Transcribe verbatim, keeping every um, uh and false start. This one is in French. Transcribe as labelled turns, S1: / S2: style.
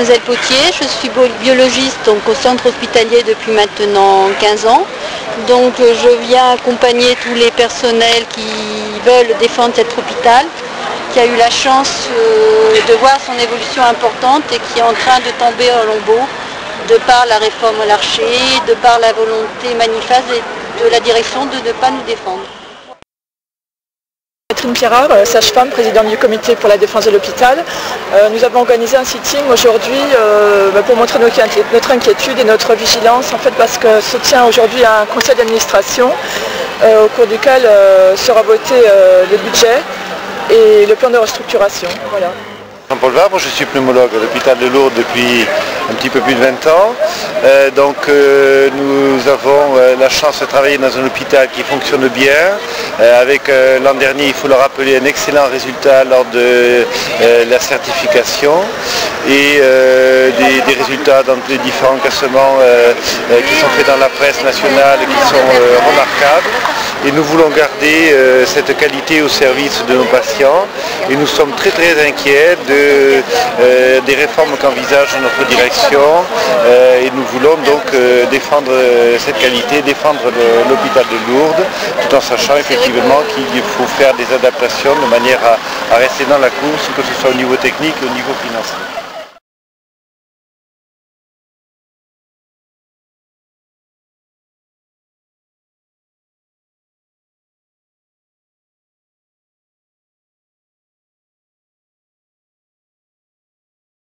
S1: Mademoiselle Potier, je suis biologiste donc, au centre hospitalier depuis maintenant quinze ans. Donc je viens accompagner tous les personnels qui veulent défendre cet hôpital, qui a eu la chance euh, de voir son évolution importante et qui est en train de tomber en lambeaux de par la réforme Larcher, de par la volonté manifeste de la direction de ne pas nous défendre.
S2: Catherine Pierrard, sage-femme, présidente du comité pour la défense de l'hôpital. Euh, nous avons organisé un sitting aujourd'hui euh, pour montrer notre inquiétude et notre vigilance, en fait, parce que se tient aujourd'hui un conseil d'administration euh, au cours duquel euh, sera voté euh, le budget et le plan de restructuration. Voilà.
S3: Jean-Paul Vabre, je suis pneumologue à l'hôpital de Lourdes depuis un petit peu plus de vingt ans. Euh, donc euh, nous avons euh, la chance de travailler dans un hôpital qui fonctionne bien, euh, avec euh, l'an dernier, il faut le rappeler, un excellent résultat lors de euh, la certification et euh, des, des résultats dans les différents classements euh, euh, qui sont faits dans la presse nationale et qui sont euh, remarquables. Et nous voulons garder euh, cette qualité au service de nos patients et nous sommes très très inquiets de, euh, des réformes qu'envisage notre direction euh, et nous voulons donc euh, défendre cette qualité, défendre l'hôpital de Lourdes tout en sachant effectivement qu'il faut faire des adaptations de manière à, à rester dans la course, que ce soit au niveau technique et au niveau financier.